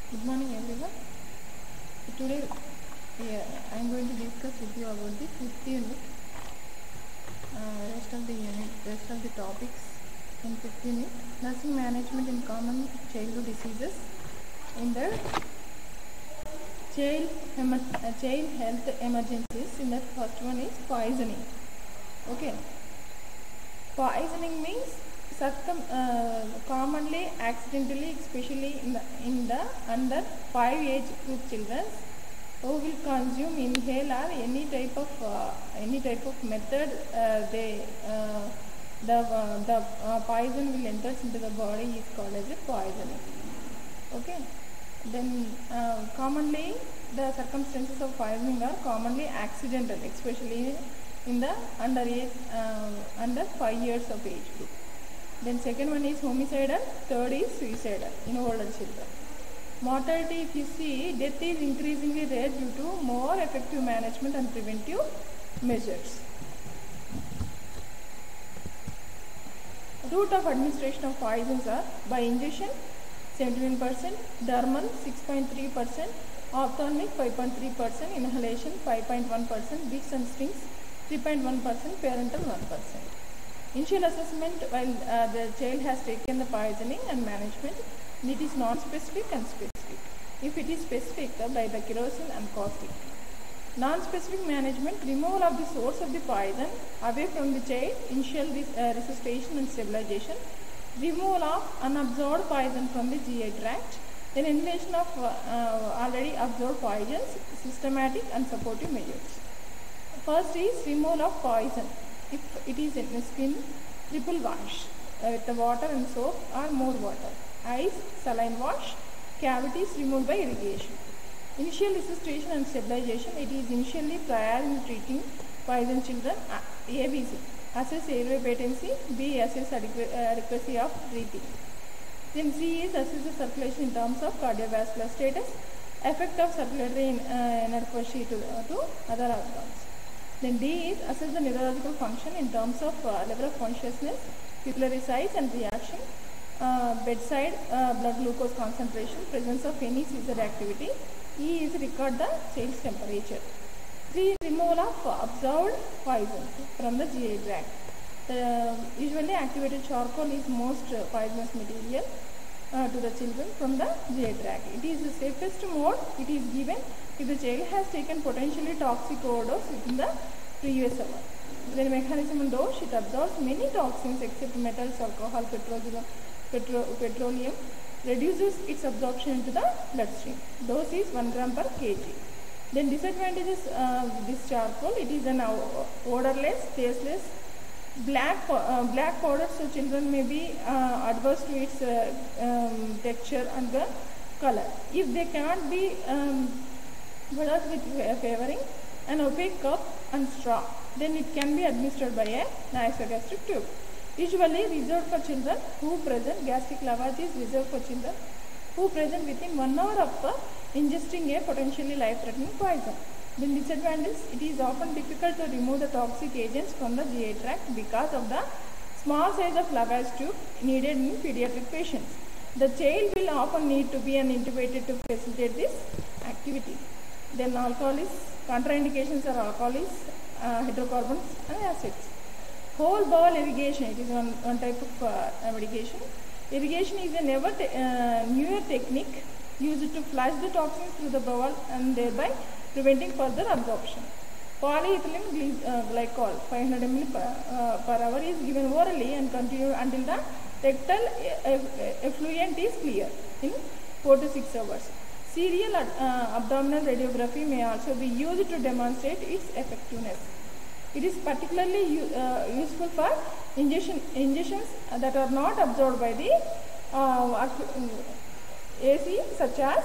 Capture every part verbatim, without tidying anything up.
Good morning everyone. Today yeah, I am going to discuss with you about the fifth unit. Uh, rest of the unit, rest of the topics in fifth unit. Nursing management in common childhood diseases. In the child, uh, child health emergencies. In the first one is poisoning. Okay. Poisoning means circum, uh, commonly accidentally, especially in the, in the under five age group children who will consume, inhale or any type of uh, any type of method uh, they uh, the uh, the uh, poison will enter into the body is called as a poisoning. Okay. Then uh, commonly the circumstances of poisoning are commonly accidental, especially in the under age uh, under five years of age group. Then second one is homicidal, third is suicidal in older children. Mortality, if you see, death is increasingly rare due to more effective management and preventive measures. Route of administration of poisons are by injection seventy-one percent, dermal six point three percent, ophthalmic five point three percent, inhalation five point one percent, beaks and stings three point one percent, parental one percent. Initial assessment while uh, the child has taken the poisoning and management, it is non-specific and specific. If it is specific, uh, by the kerosene and caustic. Non-specific management, removal of the source of the poison away from the child, initial res uh, resuscitation and stabilization, removal of unabsorbed poison from the G I tract, then inhalation of uh, uh, already absorbed poisons, systematic and supportive measures. First is removal of poison. If it is in the skin, triple wash uh, with the water and soap or more water. Eyes, saline wash. Cavities removed by irrigation. Initial resuscitation and stabilization. It is initially prior in treating poison children. A B C. Assess airway patency. B. Assess adequ adequacy of breathing. Then C is assess the circulation in terms of cardiovascular status. Effect of circulatory in, uh, inertia to, uh, to other organs. Then D is assess the neurological function in terms of uh, level of consciousness, pupillary size and reaction, uh, bedside uh, blood glucose concentration, presence of any seizure activity. E is record the child's temperature. three. Removal of absorbed poison from the G I tract. The usually activated charcoal is most uh, poisonous material uh, to the children from the G I tract. It is the safest mode. It is given if the child has taken potentially toxic overdose within the previous hour. Then mechanism and dose, it absorbs many toxins except metals, alcohol, petroleum, petro petroleum, reduces its absorption into the bloodstream. Dose is one gram per kg. Then disadvantages uh, of this charcoal, it is an odorless, tasteless, black uh, black powder, so children may be uh, adverse to its uh, um, texture and the color. If they cannot be um, products with favoring an opaque cup and straw, then it can be administered by a nasogastric tube. Usually reserved for children who present, gastric lavage is reserved for children who present within one hour of uh, ingesting a potentially life-threatening poison. Then disadvantage, it is often difficult to remove the toxic agents from the G I tract because of the small size of lavage tube needed in pediatric patients. The child will often need to be intubated to facilitate this activity. Then alcohol is, contraindications are alcohol is, uh, hydrocarbons and acids. Whole bowel irrigation, it is one, one type of uh, medication. Irrigation is a never te uh, newer technique used to flush the toxins through the bowel and thereby preventing further absorption. Polyethylene uh, glycol five hundred milliliters per, uh, per hour is given orally and continue until the rectal effluent is clear in four to six hours. Serial uh, abdominal radiography may also be used to demonstrate its effectiveness. It is particularly uh, useful for injection, injections that are not absorbed by the uh, A C, such as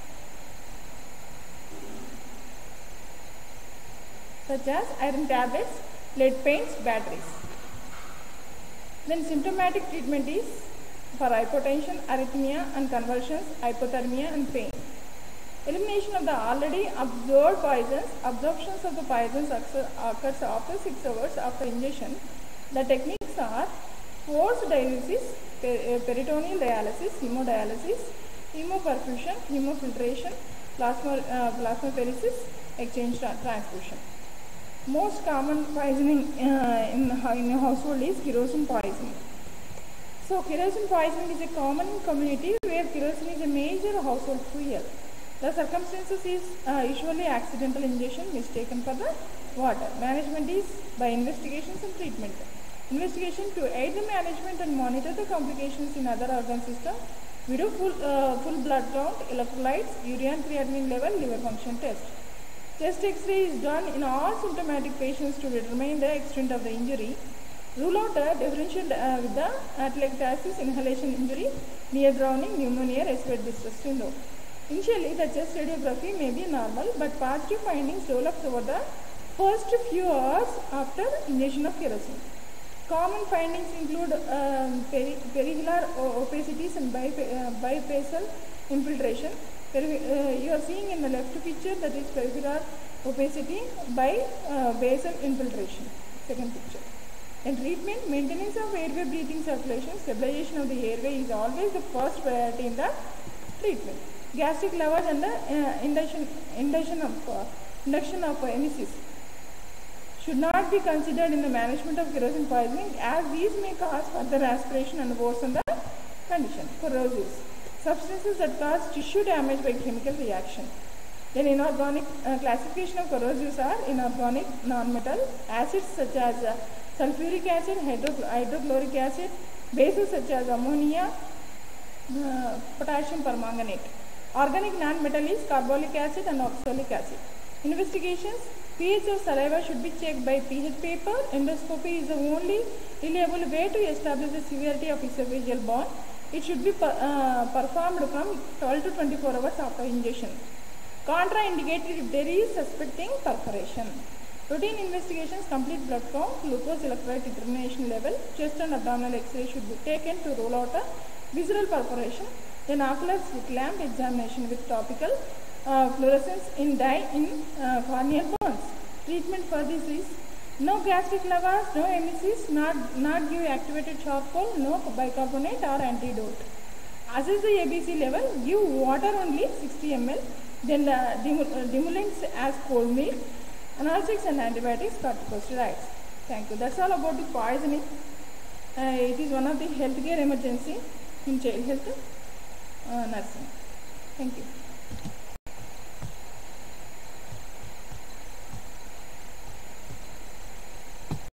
such as iron tablets, lead paints, batteries. Then symptomatic treatment is for hypotension, arrhythmia and convulsions, hypothermia and pain. Elimination of the already absorbed poisons. Absorptions of the poisons occurs after six hours after ingestion. The techniques are forced diuresis, peritoneal dialysis, hemodialysis, hemoperfusion, hemofiltration, plasma, uh, plasmapheresis, exchange tra transfusion. Most common poisoning uh, in, in a household is kerosene poisoning. So kerosene poisoning is a common community where kerosene is a major household fuel. The circumstances is uh, usually accidental ingestion mistaken for the water. Management is by investigations and treatment. Investigation to aid the management and monitor the complications in other organ systems. We do full, uh, full blood count, electrolytes, urea and creatinine level, liver function test. Chest X-ray is done in all symptomatic patients to determine the extent of the injury. Rule out the differential uh, with the atelectasis, inhalation injury, near drowning, pneumonia, respiratory distress syndrome. Initially, the chest radiography may be normal, but positive findings develop over the first few hours after ingestion of kerosene. Common findings include um, peri perihilar opacities and bi uh, bifacial infiltration. Peri uh, you are seeing in the left picture that is perihilar opacity by uh, basal infiltration. Second picture. In treatment, maintenance of airway breathing circulation, stabilization of the airway is always the first priority in the treatment. Gastric lavage and the uh, induction, induction of, uh, induction of uh, emesis should not be considered in the management of kerosene poisoning, as these may cause further aspiration and worsen the condition. Corrosives, substances that cause tissue damage by chemical reaction. Then inorganic uh, classification of corrosives are inorganic, non-metal, acids such as uh, sulfuric acid, hydro hydrochloric acid, bases such as ammonia, uh, potassium permanganate. Organic non-metal is carbolic acid and oxalic acid. Investigations, pH of saliva should be checked by pH paper. Endoscopy is the only reliable way to establish the severity of esophageal burn. It should be per, uh, performed from twelve to twenty-four hours after ingestion. Contraindicated if there is suspecting perforation. Routine investigations, complete blood count, glucose electrolyte determination level, chest and abdominal X-ray should be taken to rule out a visceral perforation. Then ocular slit lamp examination with topical uh, fluorescence in dye in uh, corneal burns. Treatment for this is no gastric lavage, no emesis, not, not give activated charcoal, no bicarbonate or antidote. Assess the A B C level, give water only sixty milliliters, then the demulants as cold milk, analgesics and antibiotics, corticosteroids. Thank you. That's all about the poisoning. Uh, it is one of the healthcare emergency in child health uh, nursing. Thank you.